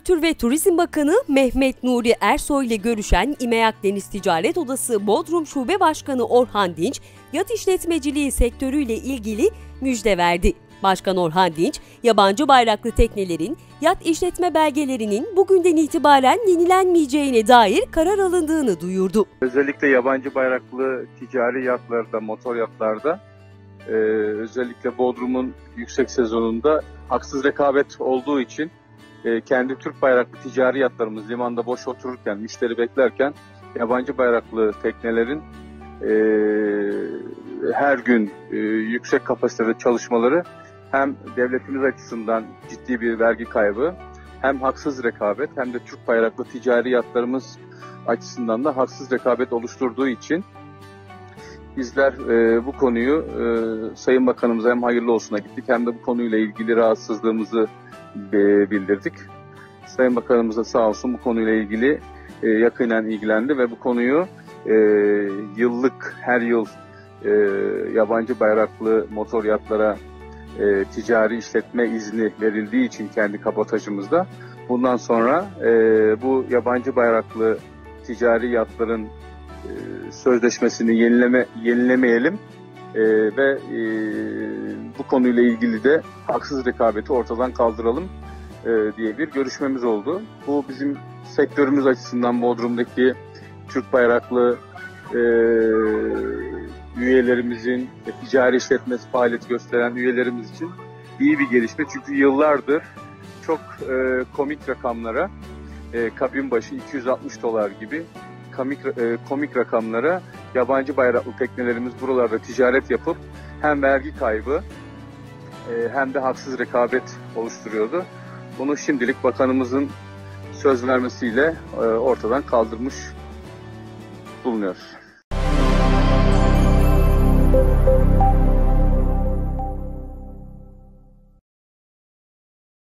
Kültür ve Turizm Bakanı Mehmet Nuri Ersoy ile görüşen İMEAK Deniz Ticaret Odası Bodrum Şube Başkanı Orhan Dinç, yat işletmeciliği sektörüyle ilgili müjde verdi. Başkan Orhan Dinç, yabancı bayraklı teknelerin yat işletme belgelerinin bugünden itibaren yenilenmeyeceğine dair karar alındığını duyurdu. Özellikle yabancı bayraklı ticari yatlarda, motor yatlarda, özellikle Bodrum'un yüksek sezonunda haksız rekabet olduğu için kendi Türk bayraklı ticari yatlarımız limanda boş otururken, müşteri beklerken yabancı bayraklı teknelerin her gün yüksek kapasitede çalışmaları hem devletimiz açısından ciddi bir vergi kaybı, hem haksız rekabet, hem de Türk bayraklı ticari yatlarımız açısından da haksız rekabet oluşturduğu için bizler bu konuyu Sayın Bakanımıza hem hayırlı olsuna gittik hem de bu konuyla ilgili rahatsızlığımızı bildirdik. Sayın Bakanımız da sağ olsun bu konuyla ilgili yakinen ilgilendi ve bu konuyu yıllık, her yıl yabancı bayraklı motor yatlara ticari işletme izni verildiği için kendi kabotajımızda bundan sonra bu yabancı bayraklı ticari yatların sözleşmesini yenilemeyelim ve bu konuyla ilgili de haksız rekabeti ortadan kaldıralım diye bir görüşmemiz oldu. Bu bizim sektörümüz açısından Bodrum'daki Türk bayraklı üyelerimizin, ticari işletmesi faaliyeti gösteren üyelerimiz için iyi bir gelişme. Çünkü yıllardır çok komik rakamlara, kabin başı $260 gibi komik rakamlara yabancı bayraklı teknelerimiz buralarda ticaret yapıp hem vergi kaybı hem de haksız rekabet oluşturuyordu. Bunu şimdilik bakanımızın söz vermesiyle ortadan kaldırmış bulunuyoruz.